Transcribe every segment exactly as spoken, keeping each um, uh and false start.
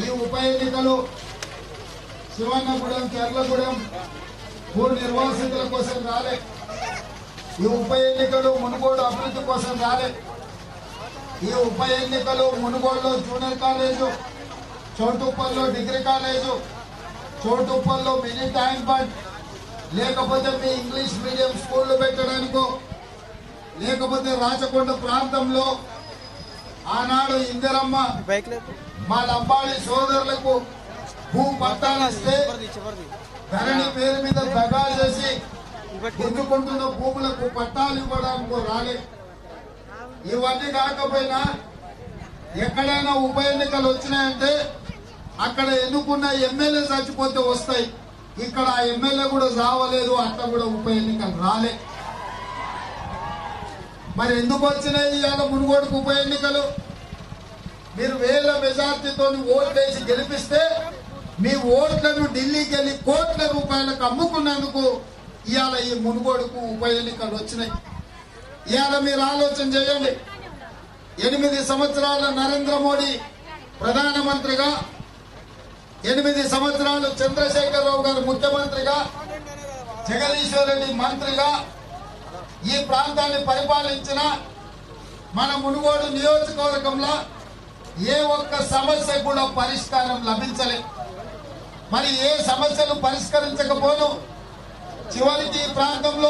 ఈ ఉప ఎన్నికలు శివన్నగూడెం చెర్లగూడెం భూ నిర్వాసితుల కోసం రాలే. ఈ ఉప ఎన్నికలు మునుగోడు అభివృద్ధి కోసం రాలే. ఈ ఉప ఎన్నికలు మునుగోడులో జూనియర్ కాలేజు, చోటుప్పల్లో డిగ్రీ కాలేజు, చోటుప్పల్లో మినీ ట్యాంక్ బండ్, లేకపోతే మీ ఇంగ్లీష్ మీడియం స్కూళ్ళు పెట్టడానికో, లేకపోతే రాచకొండ ప్రాంతంలో ఆనాడు ఇందిరమ్మ మా లంబాడి సోదరులకు భూ పట్టాలు ఇస్తే ధరణి పేరు మీద దగా చేసి గుంజుకుంటున్న భూములకు పట్టాలు ఇవ్వడానికి రాలే. ఇవన్నీ కాకపోయినా ఎక్కడైనా ఉప ఎన్నికలు వచ్చినాయంటే అక్కడ ఎన్నుకున్న ఎమ్మెల్యే చచ్చిపోతే వస్తాయి. ఇక్కడ ఆ ఎమ్మెల్యే కూడా రావలేదు, అట్లా కూడా ఉప ఎన్నికలు రాలే. మరి ఎందుకు వచ్చినాయి ఇవాళ మునుగోడుకు ఉప ఎన్నికలు? మీరు వేల మెజార్టీతో ఓట్లు వేసి గెలిపిస్తే మీ ఓట్లను ఢిల్లీకి వెళ్ళి కోట్ల రూపాయలకు అమ్ముకున్నందుకు ఇవాళ ఈ మునుగోడుకు ఉప ఎన్నికలు వచ్చినాయి. ఇవాళ మీరు ఆలోచన చేయండి. ఎనిమిది సంవత్సరాల నరేంద్ర మోడీ ప్రధానమంత్రిగా, ఎనిమిది సంవత్సరాలు చంద్రశేఖరరావు గారు ముఖ్యమంత్రిగా, జగదీశ్వర్ రెడ్డి మంత్రిగా ఈ ప్రాంతాన్ని పరిపాలించిన మన మునుగోడు నియోజకవర్గంలో ఏ ఒక్క సమస్య కూడా పరిష్కారం లభించలే. మరి ఏ సమస్యలు పరిష్కరించకపోను చివరికి ఈ ప్రాంతంలో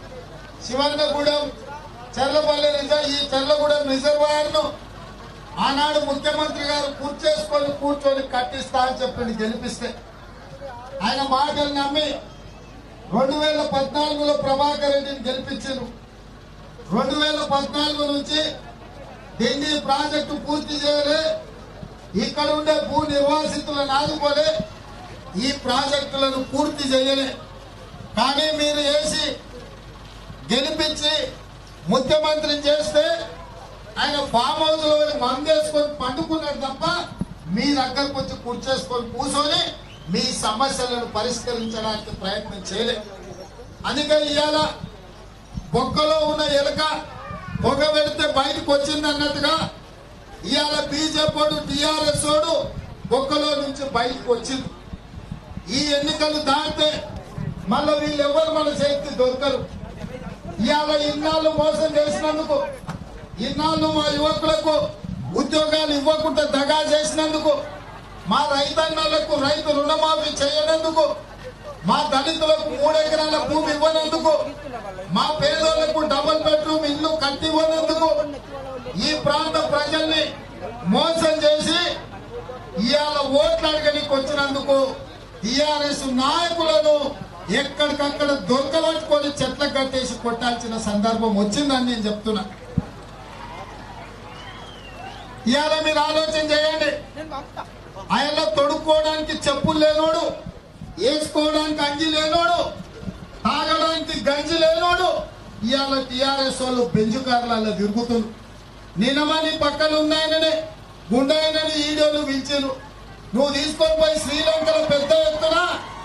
శివన్నగూడెం చెర్లపల్లి రిజర్వ్ ఈ చెర్లగూడెం రిజర్వాయర్ ను ఆనాడు ముఖ్యమంత్రి గారు కూర్చేసుకొని కూర్చొని కట్టిస్తా అని చెప్పి గెలిపిస్తే ఆయన మాటలు నమ్మి రెండు వేల పద్నాలుగులో ప్రభాకర్ రెడ్డిని గెలిపించారు. రెండు వేల పద్నాలుగు నుంచి ఢిల్లీ ప్రాజెక్టు పూర్తి చేయలే, ఇక్కడ ఉండే భూ నిర్వాసితులను ఆదుకోలే, ఈ ప్రాజెక్టులను పూర్తి చేయలే. కానీ మీరు వేసి గెలిపించి ముఖ్యమంత్రిని చేస్తే ఆయన ఫామ్ హౌస్ లో మందేసుకొని పండుకున్నాడు తప్ప మీ దగ్గరకు వచ్చి కూర్చేసుకొని కూర్చొని మీ సమస్యలను పరిష్కరించడానికి ప్రయత్నం చేయలే. అందుకే ఇవాళ బొక్కలో ఉన్న ఎలుక పొగ పెడితే బయటకు వచ్చింది అన్నట్టుగా ఇవాళ బీజేపీ టీఆర్ఎస్ ఓడు బొక్కలో నుంచి బయటకు వచ్చింది. ఈ ఎన్నికలు దాటితే మళ్ళీ వీళ్ళు ఎవరు మన చేతికి దొరకరు. ఇవాళ ఇన్నాళ్ళు మోసం చేసినందుకు, ఇన్నాళ్ళు మా యువకులకు ఉద్యోగాలు ఇవ్వకుండా దగా చేసినందుకు, మా రైతన్నలకు రైతు రుణమాఫీ చేయనందుకు, మా దళితులకు మూడెకరాల భూమి ఇవ్వనందుకు, మా పేదోళ్లకు డబుల్ బెడ్రూమ్ ఇల్లు కట్టివ్వనందుకు, ఈ ప్రాంత ప్రజల్ని మోసం చేసి ఇవాళ ఓట్లు అడగడానికి వచ్చినందుకు టీఆర్ఎస్ నాయకులను ఎక్కడికక్కడ దొరకబట్టుకొని చెట్ల కట్టేసి కొట్టాల్సిన సందర్భం వచ్చిందని నేను చెప్తున్నా. ఇవాళ మీరు ఆలోచన చేయండి. ఆయన తొడుక్కోవడానికి చెప్పులు లేనోడు, వేసుకోవడానికి అంగి లేనోడు, తాగడానికి గంజి లేనోడు ఇవాళ టీఆర్ఎస్ వాళ్ళు బెంజు కార్లలో తిరుగుతున్నారు. నినమని పక్కన ఉన్నాయననే గుండాయనని ఈడోలు పిలిచారు. నువ్వు తీసుకొని పోయి శ్రీలంకలో పెద్ద ఎత్తున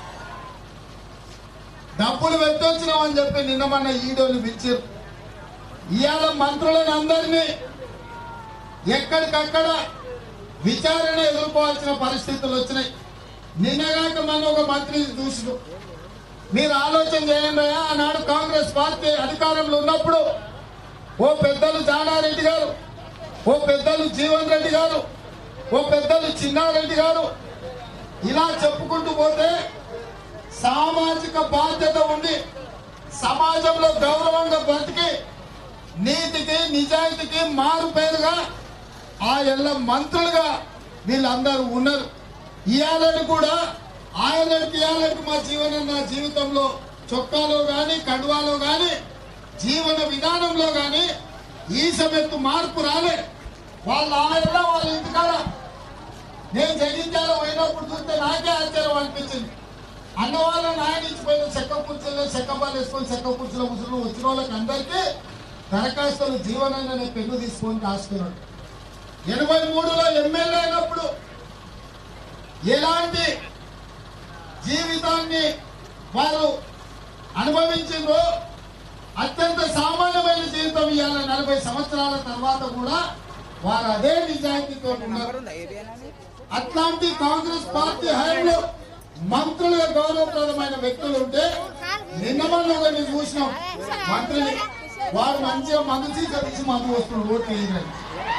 డబ్బులు పెట్టొచ్చినావు అని చెప్పి నిన్నమన్న ఈడోలు పిలిచారు. ఇవాళ మంత్రులను అందరినీ ఎక్కడికక్కడ విచారణ ఎదుర్కోవాల్సిన పరిస్థితులు వచ్చినాయి. నిన్నగాక మన ఒక మంత్రిని చూసిన మీరు ఆలోచన చేయండి. ఆనాడు కాంగ్రెస్ పార్టీ అధికారంలో ఉన్నప్పుడు ఓ పెద్దలు జానారెడ్డి గారు, ఓ పెద్దలు జీవన్ రెడ్డి గారు, ఓ పెద్దలు చిన్నారెడ్డి గారు ఇలా చెప్పుకుంటూ పోతే సామాజిక బాధ్యత ఉండి సమాజంలో గౌరవంగా బ్రతికి నీతికి నిజాయితీకి మారు పేరుగా ఆ ఎల్ల మంత్రులుగా వీళ్ళందరూ ఉన్నారు. ఇయాలని కూడా ఆయనకి ఇయాలకి మా జీవన నా జీవితంలో చొక్కాలో గాని కండువాలో గాని జీవన విధానంలో గాని ఈ సమయత్తు మార్పు రాలే. వాళ్ళ ఆయన వాళ్ళ ఇంటికాడ నేను జగించాలో పోయినప్పుడు చూస్తే నాకే ఆశ్చర్యం అనిపించింది. అన్న వాళ్ళని ఆయన ఇచ్చిపోయిన చెక్క కుర్చీలో చెక్కపాలు వేసుకొని చెక్క కుర్చీలో ముసులు వచ్చిన వాళ్ళకి అందరికీ దరఖాస్తులు జీవనాన్ని అనే పెన్ను తీసుకొని రాసుకున్నాడు. ఎనభై మూడులో ఎమ్మెల్యే అయినప్పుడు ఎలాంటి జీవితాన్ని వారు అనుభవించిందో అత్యంత సామాన్యమైన జీవితం ఇవాళ నలభై సంవత్సరాల తర్వాత కూడా వారు అదే నిజాయితీతో ఉన్నారు. అట్లాంటి కాంగ్రెస్ పార్టీ హయాంలో మంత్రులుగా గౌరవప్రదమైన వ్యక్తులు ఉంటే నిన్న మనం చూసినాం మంత్రులు వారు మంచిగా మందు తీసి మందు వస్తున్నారు ఓట్లు వేయడానికి.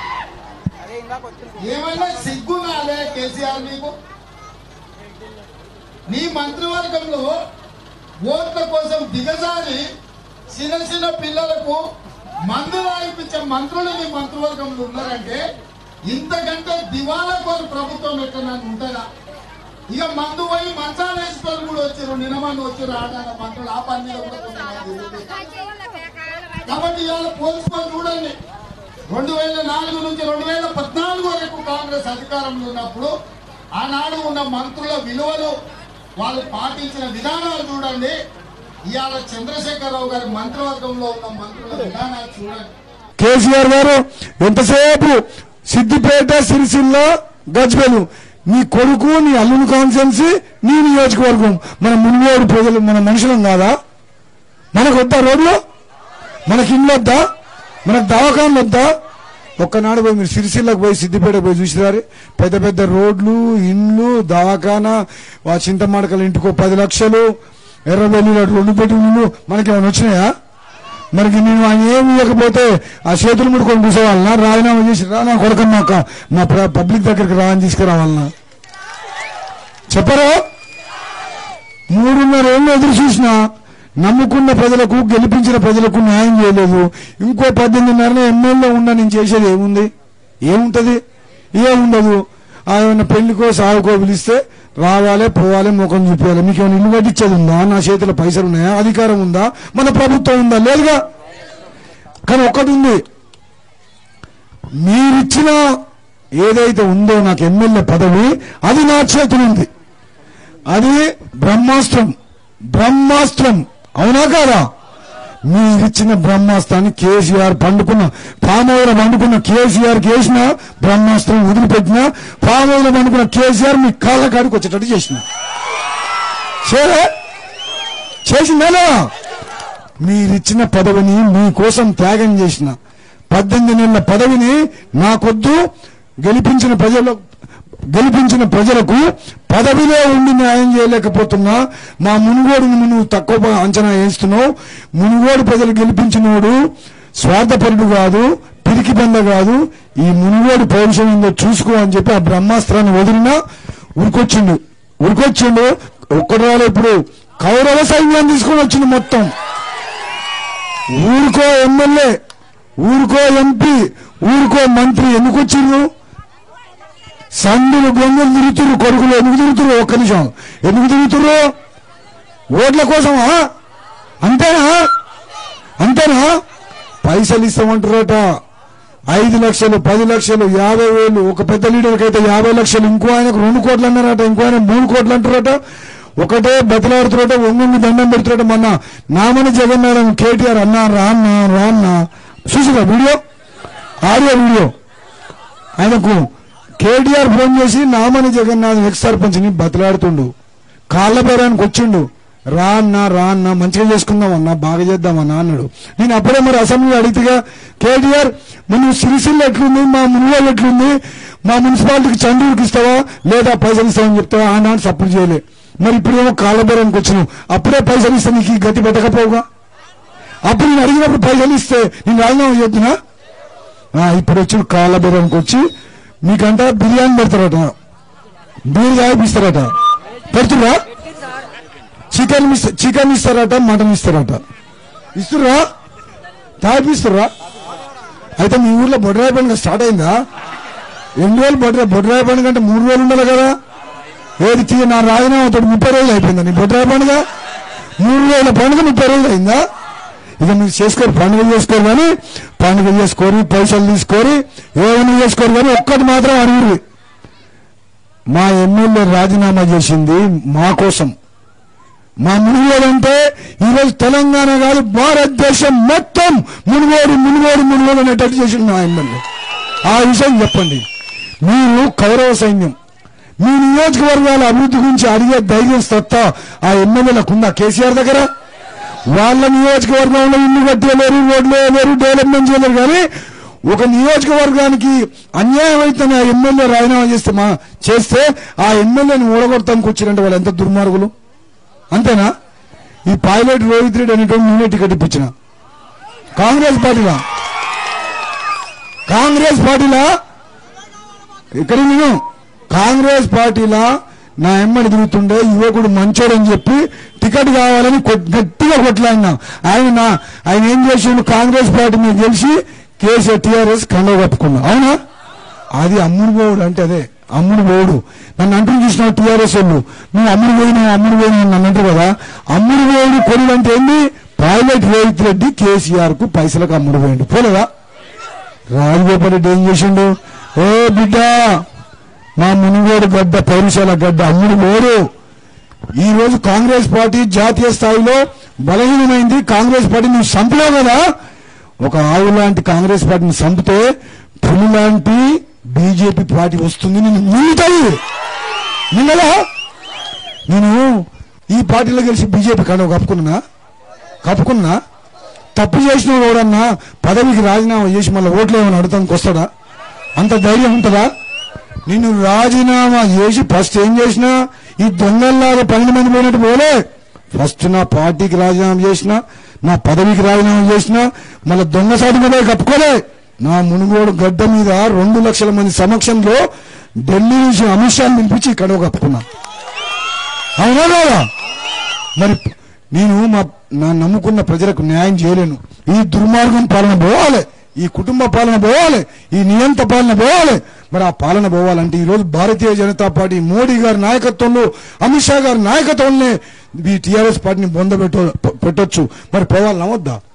ఏమైనా సిగ్గు రాలే కేసీఆర్ నీకు? నీ మంత్రివర్గంలో ఓట్ల కోసం దిగజారి చిన్న చిన్న పిల్లలకు మందు రాయిపించే మంత్రులు నీ మంత్రివర్గంలో ఉన్నారంటే ఇంతకంటే దివాలా కోరు ప్రభుత్వం ఎక్కడ ఉంటుందా? ఇక మందు పోయి మంచాలు వేసుకొని కూడా వచ్చారు, నిన్నమంది వచ్చారు ఆడాల మంత్రులు. ఆ పని మీద కూడా కాబట్టి ఇవాళ పోల్చుకొని చూడండి. రెండు వేల నాలుగు నుంచి రెండు వేల పద్నాలుగు వరకు కాంగ్రెస్ అధికారంలో ఉన్నప్పుడు ఆనాడు ఉన్న మంత్రుల విలువలు, వాళ్ళు పాటించిన విధానాలు చూడండి. ఇవాళ చంద్రశేఖరరావు గారి మంత్రివర్గంలో ఉన్న మంత్రుల విధానాలు చూడండి. కేసీఆర్ గారు ఎంతసేపు సిద్దిపేట, సిరిసిల్ల, గజ్వేలు, నీ కొడుకు, నీ అల్లుని కాన్స్టిట్యున్సీ, నీ నియోజకవర్గం, మన మున్గోడు ప్రజలు మన మనుషులం కాదా? మనకు వద్దా రోడ్లు? మనకి ఇండ్లు వద్దా? మనకు దవాఖానలు వద్దా? ఒక్కనాడు పోయి మీరు సిరిసిల్లకు పోయి సిద్దిపేట పోయి చూసిరారు. పెద్ద పెద్ద రోడ్లు, ఇండ్లు, దవాఖానా, ఆ చింతమాడకల ఇంటికో పది లక్షలు, ఎర్రబెల్లి రెండు బెడ్రూమ్లు మనకేమైనా వచ్చినాయా? మనకి నేను ఆయన ఏమి ఇవ్వకపోతే ఆ చేతులు ముడుకొని కూర్చోవాలన్నా? రాజీనామా చేసి రా నా కొడుకన్నాక మా పబ్లిక్ దగ్గరికి రా అని తీసుకురావాలన్నా? చెప్పరా? మూడున్నర ఏళ్ళు ఎదురు చూసినా నమ్ముకున్న ప్రజలకు, గెలిపించిన ప్రజలకు న్యాయం చేయలేదు. ఇంకో పద్దెనిమిదిన్నర ఎమ్మెల్యే ఉన్నా నేను చేసేది ఏముంది? ఏముంటది? ఏముండదు. ఆయన పెళ్లికో సాగుకో పిలిస్తే రావాలి, పోవాలి, ముఖం చూపించాలి. మీకు ఏమైనా ఇల్లు కట్టించేది ఉందా? నా చేతిలో పైసలు ఉన్నాయా? అధికారం ఉందా? మన ప్రభుత్వం ఉందా? లేదుగా. కానీ ఒక్కటి ఉంది, మీరిచ్చిన ఏదైతే ఉందో నాకు ఎమ్మెల్యే పదవి, అది నా చేతులు ఉంది. అది బ్రహ్మాస్త్రం. బ్రహ్మాస్త్రం అవునా కాదా? మీరిచ్చిన బ్రహ్మాస్త్రాన్ని కేసీఆర్ పండుకున్న పామోదల పండుకున్న కేసీఆర్ వేసిన బ్రహ్మాస్త్రం వదిలిపెట్టిన పామోదల పండుకున్న కేసీఆర్ మీ కాళ్ళ కాడికి వచ్చేటట్టు చేసిన చేసిందా? మీరిచ్చిన పదవిని మీకోసం త్యాగం చేసిన పద్దెనిమిది నెలల పదవిని నాకొద్దు, గెలిపించిన ప్రజల గెలిపించిన ప్రజలకు పదవిలో ఉండి న్యాయం చేయలేకపోతున్నా. మా మునుగోడుని నువ్వు తక్కువ అంచనా వేస్తున్నావు. మునుగోడు ప్రజలు గెలిపించినోడు స్వార్థపరుడు కాదు, పిరికి బంద కాదు. ఈ మునుగోడు పౌరుషం ఉందో చూసుకో అని చెప్పి ఆ బ్రహ్మాస్త్రాన్ని వదిలినా ఉరికొచ్చిండు ఉరికొచ్చిండు ఒక్కటి రాలే. ఇప్పుడు కౌరవ సైన్యాన్ని తీసుకొని వచ్చింది మొత్తం. ఊరికో ఎమ్మెల్యే, ఊరికో ఎంపీ, ఊరికో మంత్రి ఎందుకు వచ్చిండ్రు? సందులు గొంగులు తిరుగుతురు, కొడుకులు ఎందుకు తిరుగుతురు? ఒక్క నిమిషం, ఎందుకు తిరుగుతురు? ఓట్ల కోసమా? అంతేనా? అంతేనా? పైసలు ఇస్తామంటారట. ఐదు లక్షలు, పది లక్షలు, యాభై వేలు. ఒక పెద్ద లీడర్కి అయితే యాభై లక్షలు, ఇంకో ఆయనకు రెండు కోట్లు అన్నారట, ఇంకో ఆయన మూడు కోట్లు అంటారట. ఒకటే బతలాడుతురట, ఒంగొంగి దండం పెడుతురట. మొన్న నామని జగన్నారాయణ కేటీఆర్ అన్నా రాన్నా రాన్నా చూసిరా వీడియో, ఆడియో వీడియో. ఆయనకు కేటీఆర్ ఫోన్ చేసి నామని జగన్నాథ్ ఎక్స్ సర్పంచ్ని బతలాడుతుండు, కాళ్ళ బేరానికి వచ్చిండు. రా అన్నా రా అన్నా మంచిగా చేసుకుందామన్నా, బాగా చేద్దామన్నా అన్నాడు. నేను అప్పుడే మరి అసెంబ్లీ అడిగితేగా కేటీఆర్ మన సిరిసిల్ల ఎట్లుంది, మా మున్గోలు ఎట్లుంది, మా మున్సిపాలిటీకి చంద్రుడికి ఇస్తావా లేదా పైసలు ఇస్తావని చెప్తావా? ఆనాడు సపోర్ట్ చేయలే. మరి ఇప్పుడేమో కాళ్ళ బేరానికి వచ్చినావు. అప్పుడే పైసలు ఇస్తే నీకు ఈ గతి పెట్టకపోవుగా? అప్పుడు నేను అడిగినప్పుడు పైసలు ఇస్తే నేను రాజీనామా చేద్దునా? ఇప్పుడు వచ్చి కాళ్ళ బేరానికి వచ్చి మీకంట బిర్యానీ పెడతారట, బీరు తాగిపిస్తారట. పెడుతురా? చికెన్ చికెన్ ఇస్తారట, మటన్ ఇస్తారట. ఇస్తురా? తాగిపిస్తురా? అయితే మీ ఊర్లో బొడ్రాయి పండుగ స్టార్ట్ అయిందా? ఎన్ని రోజులు బొడ్రా బొడ్రాయి పండుగ అంటే మూడు రోజులు ఉండాలి కదా? ఏది తీ నా రాజీనామాతో ముప్పై రోజులు అయిపోయిందా నీ బొడ్రాయి పండుగ? మూడు రోజుల పండుగ ముప్పై రోజులు అయిందా? ఇక మీరు చేసుకోరు, పండుగ చేసుకోరు. కానీ పండుగ చేసుకోరు, పైసలు తీసుకొని ఏమైనా చేసుకోరు. కానీ ఒక్కటి మాత్రం అడుగురు, మా ఎమ్మెల్యే రాజీనామా చేసింది మా కోసం. మా మునుగోడంటే ఈరోజు తెలంగాణ కాదు భారతదేశం మొత్తం మునుగోడు మునుగోడు మునుగోడు అనేటట్టు చేసింది మా ఎమ్మెల్యే. ఆ విషయం చెప్పండి. మీరు కౌరవ సైన్యం, మీ నియోజకవర్గాల అభివృద్ధి గురించి అడిగే ధైర్యం సత్తా ఆ ఎమ్మెల్యేలకు ఉందా కేసీఆర్ దగ్గర? వాళ్ళ నియోజకవర్గంలో ఇల్లు కట్టలేరు, రోడ్లు వేయలేరు, డెవలప్మెంట్ చేయలేరు. కానీ ఒక నియోజకవర్గానికి అన్యాయం అయితే ఆ ఎమ్మెల్యే రాజీనామా చేస్తే మా చేస్తే ఆ ఎమ్మెల్యేని ఓడగొడతానికి వచ్చిరంటే వాళ్ళు ఎంత దుర్మార్గులు. అంతేనా? ఈ పైలట్ రోహిత్ రెడ్డి అనేటువంటి నేనే టికెట్ ఇప్పించిన కాంగ్రెస్ పార్టీలా కాంగ్రెస్ పార్టీలా ఇక్కడ నేను కాంగ్రెస్ పార్టీలా నా ఎమ్మడి తిరుగుతుండే యువకుడు మంచోడని చెప్పి టికెట్ కావాలని గట్టిగా కొట్లాడినా. ఆయన నా ఆయన ఏం చేసిండు, కాంగ్రెస్ పార్టీ మీద గెలిచి కేసీఆర్ టీఆర్ఎస్ కండవ కప్పుకున్నా. అవునా? అది అమ్ముడు పోవుడు అంటే అదే అమ్ముడు పోవుడు. నన్ను అంటూ చూసినావు టీఆర్ఎస్ వాళ్ళు, నువ్వు అమ్ముడు పోయినావు అమ్ముడు పోయినావు నన్ను అంటారు కదా. అమ్ముడు పోవుడు కొనుడు అంటే ఏంది? పైలట్ రోహిత్ రెడ్డి కేసీఆర్ కు పైసలకు అమ్ముడు పోయిండు. పోలేదా? రాజగోపాల్ రెడ్డి ఏం చేసిండు? ఓ బిడ్డ, మా మునుగోడు గడ్డ పౌరుషాల గడ్డ అమ్ముడు పోడు. ఈ రోజు కాంగ్రెస్ పార్టీ జాతీయ స్థాయిలో బలహీనమైంది. కాంగ్రెస్ పార్టీ నువ్వు చంపలేవు కదా. ఒక ఆవు లాంటి కాంగ్రెస్ పార్టీని చంపితే పులి లాంటి బీజేపీ పార్టీ వస్తుంది, నేను మింగుతాయి మింగలా. నేను ఈ పార్టీలో గెలిచి బీజేపీ కాడ కప్పుకున్నా కప్పుకున్నా తప్పు చేసిన ఎవడన్నా పదవికి రాజీనామా చేసి మళ్ళీ ఓట్లు ఏమైనా అడతానికి వస్తాడా? అంత ధైర్యం ఉంటుందా? నిన్ను రాజీనామా చేసి ఫస్ట్ ఏం చేసినా ఈ దొంగల్లాగా పన్నెండు మంది పోయినట్టు పోలే. ఫస్ట్ నా పార్టీకి రాజీనామా చేసిన, నా పదవికి రాజీనామా చేసిన, మళ్ళీ దొంగసాటి మీద కప్పుకోలే. నా మునుగోడు గడ్డ మీద రెండు లక్షల మంది సమక్షంలో ఢిల్లీ నుంచి అమిత్ షాని పిలిపించి ఇక్కడ కప్పుకున్నా. అవునా కదా? మరి నేను మా నా నమ్ముకున్న ప్రజలకు న్యాయం చేయలేను. ఈ దుర్మార్గం పాలన పోవాలి, ఈ కుటుంబ పాలన పోవాలి, ఈ నియంత పాలన పోవాలి. మరి ఆ పాలన పోవాలంటే ఈ రోజు భారతీయ జనతా పార్టీ మోడీ గారి నాయకత్వంలో, అమిత్ షా గారి నాయకత్వంలోనే ఈ టీఆర్ఎస్ పార్టీని బొంద పెట్ట పెట్టొచ్చు. మరి పోవాలన్నా వద్దా?